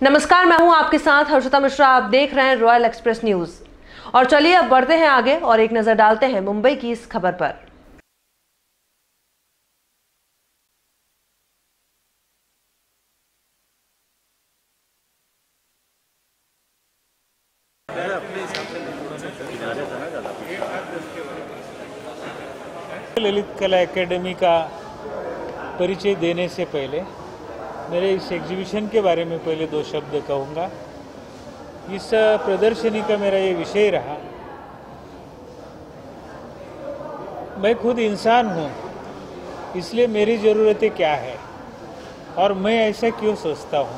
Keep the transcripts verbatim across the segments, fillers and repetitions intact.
नमस्कार, मैं हूं आपके साथ हर्षिता मिश्रा। आप देख रहे हैं रॉयल एक्सप्रेस न्यूज। और चलिए अब बढ़ते हैं आगे और एक नजर डालते हैं मुंबई की इस खबर पर। ललित कला एकेडमी का परिचय देने से पहले मेरे इस एग्जीबिशन के बारे में पहले दो शब्द कहूँगा। इस प्रदर्शनी का मेरा ये विषय रहा, मैं खुद इंसान हूँ, इसलिए मेरी ज़रूरतें क्या है और मैं ऐसा क्यों सोचता हूँ।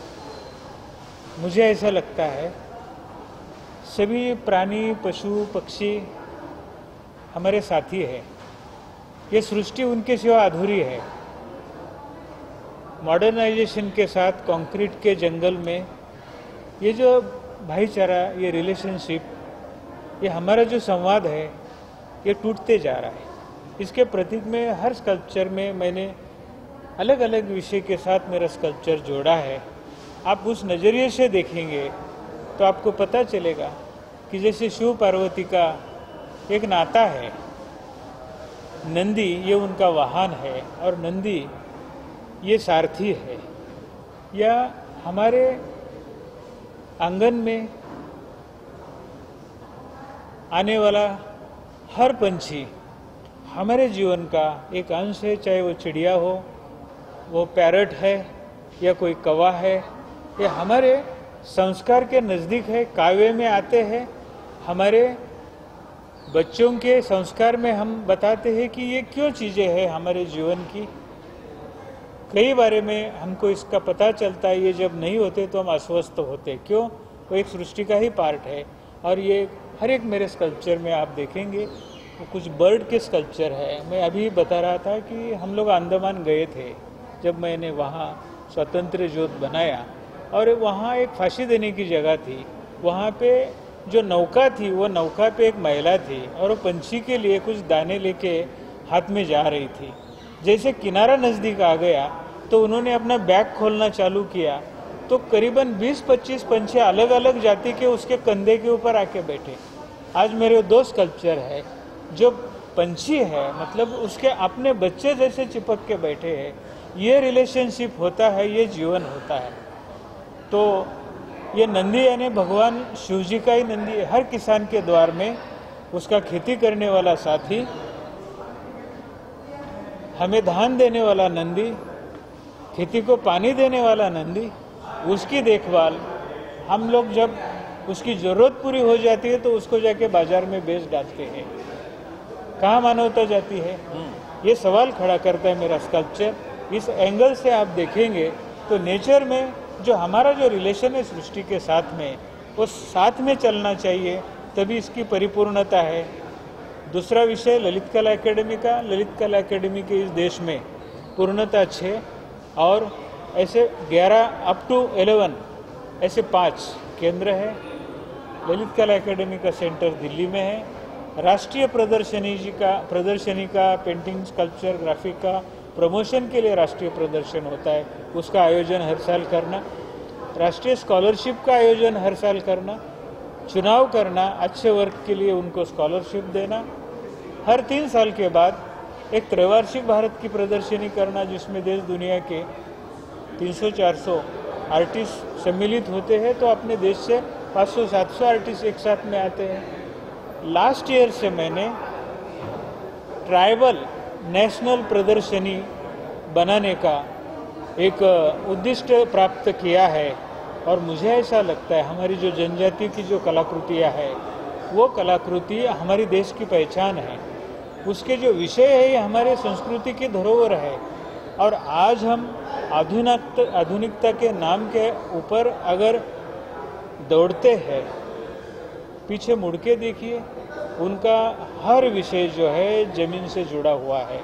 मुझे ऐसा लगता है सभी प्राणी, पशु, पक्षी हमारे साथी है। ये सृष्टि उनके सिवा अधूरी है। मॉडर्नाइजेशन के साथ कंक्रीट के जंगल में ये जो भाईचारा, ये रिलेशनशिप, ये हमारा जो संवाद है, ये टूटते जा रहा है। इसके प्रतीक में हर स्कल्पचर में मैंने अलग अलग विषय के साथ मेरा स्कल्पचर जोड़ा है। आप उस नज़रिए से देखेंगे तो आपको पता चलेगा कि जैसे शिव पार्वती का एक नाता है, नंदी ये उनका वाहन है और नंदी ये सारथी है, या हमारे आंगन में आने वाला हर पंछी हमारे जीवन का एक अंश है। चाहे वो चिड़िया हो, वो पैरट है या कोई कौवा है, ये हमारे संस्कार के नज़दीक है, काव्य में आते हैं। हमारे बच्चों के संस्कार में हम बताते हैं कि ये क्यों चीज़ें हैं हमारे जीवन की। कई बारे में हमको इसका पता चलता है, ये जब नहीं होते तो हम अस्वस्थ होते। क्यों? वो एक सृष्टि का ही पार्ट है। और ये हर एक मेरे स्कल्पचर में आप देखेंगे वो कुछ बर्ड के स्कल्पचर है। मैं अभी बता रहा था कि हम लोग अंडमान गए थे जब मैंने वहाँ स्वतंत्र ज्योत बनाया, और वहाँ एक फांसी देने की जगह थी। वहाँ पे जो नौका थी, वो नौका पे एक महिला थी और वो पंछी के लिए कुछ दाने लेके हाथ में जा रही थी। जैसे किनारा नज़दीक आ गया तो उन्होंने अपना बैग खोलना चालू किया, तो करीबन बीस पच्चीस पंछी अलग अलग जाति के उसके कंधे के ऊपर आके बैठे। आज मेरे दो स्कल्पचर है, जो पंछी है मतलब उसके अपने बच्चे जैसे चिपक के बैठे हैं। ये रिलेशनशिप होता है, ये जीवन होता है। तो ये नंदी यानी भगवान शिव जी का ही नंदी है। हर किसान के द्वार में उसका खेती करने वाला साथी, हमें धान देने वाला नंदी, खेती को पानी देने वाला नंदी, उसकी देखभाल हम लोग जब उसकी ज़रूरत पूरी हो जाती है तो उसको जाके बाजार में बेच डालते हैं। कहाँ मानवता जाती है? ये सवाल खड़ा करता है मेरा स्कल्पचर। इस एंगल से आप देखेंगे तो नेचर में जो हमारा जो रिलेशन है सृष्टि के साथ में, वो साथ में चलना चाहिए, तभी इसकी परिपूर्णता है। दूसरा विषय ललित कला एकेडमी का। ललित कला एकेडमी के इस देश में पूर्णतः छः और ऐसे ग्यारह अप टू एलेवन ऐसे पाँच केंद्र है। ललित कला एकेडमी का सेंटर दिल्ली में है। राष्ट्रीय प्रदर्शनी जी का प्रदर्शनी का पेंटिंग, स्कल्पचर, ग्राफिक का प्रमोशन के लिए राष्ट्रीय प्रदर्शन होता है, उसका आयोजन हर साल करना। राष्ट्रीय स्कॉलरशिप का आयोजन हर साल करना। चुनाव करना, अच्छे वर्क के लिए उनको स्कॉलरशिप देना। हर तीन साल के बाद एक त्रैवार्षिक भारत की प्रदर्शनी करना, जिसमें देश दुनिया के तीन सौ चार सौ आर्टिस्ट सम्मिलित होते हैं। तो अपने देश से पाँच सौ सात सौ आर्टिस्ट एक साथ में आते हैं। लास्ट ईयर से मैंने ट्राइबल नेशनल प्रदर्शनी बनाने का एक उद्दिष्ट प्राप्त किया है। और मुझे ऐसा लगता है हमारी जो जनजाति की जो कलाकृतियाँ है, वो कलाकृति हमारी देश की पहचान है। उसके जो विषय है ये हमारे संस्कृति की धरोहर है। और आज हम आधुनिक आधुनिकता के नाम के ऊपर अगर दौड़ते हैं, पीछे मुड़ के देखिए, उनका हर विषय जो है जमीन से जुड़ा हुआ है।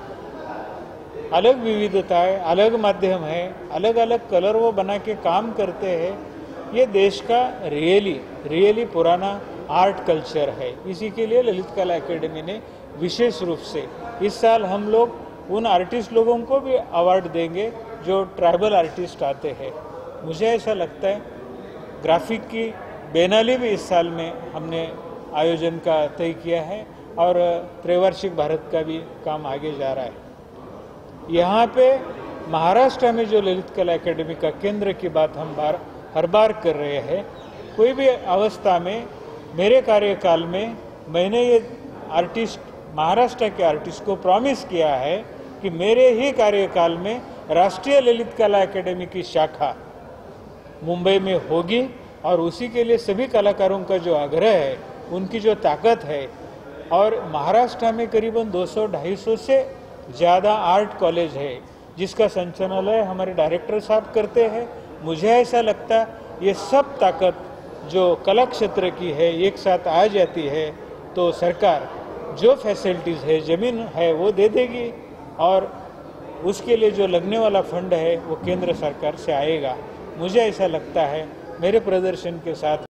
अलग विविधताएं, अलग माध्यम है, अलग अलग कलर वो बना के काम करते हैं। ये देश का रियली रियली पुराना आर्ट कल्चर है। इसी के लिए ललित कला एकेडमी ने विशेष रूप से इस साल हम लोग उन आर्टिस्ट लोगों को भी अवार्ड देंगे जो ट्राइबल आर्टिस्ट आते हैं। मुझे ऐसा लगता है ग्राफिक की बेनाली भी इस साल में हमने आयोजन का तय किया है और त्रैवार्षिक भारत का भी काम आगे जा रहा है। यहाँ पे महाराष्ट्र में जो ललित कला एकेडमी का केंद्र की बात हम बार हर बार कर रहे हैं, कोई भी अवस्था में मेरे कार्यकाल में मैंने ये आर्टिस्ट महाराष्ट्र के आर्टिस्ट को प्रॉमिस किया है कि मेरे ही कार्यकाल में राष्ट्रीय ललित कला एकेडमी की शाखा मुंबई में होगी और उसी के लिए सभी कलाकारों का जो आग्रह है, उनकी जो ताकत है, और महाराष्ट्र में करीबन दो सौ ढाई सौ से ज़्यादा आर्ट कॉलेज है जिसका संचालनालय हमारे डायरेक्टर साहब करते हैं। मुझे ऐसा लगता ये सब ताकत जो कला क्षेत्र की है एक साथ आ जाती है तो सरकार जो फैसिलिटीज़ है, ज़मीन है, वो दे देगी और उसके लिए जो लगने वाला फंड है वो केंद्र सरकार से आएगा। मुझे ऐसा लगता है मेरे प्रदर्शन के साथ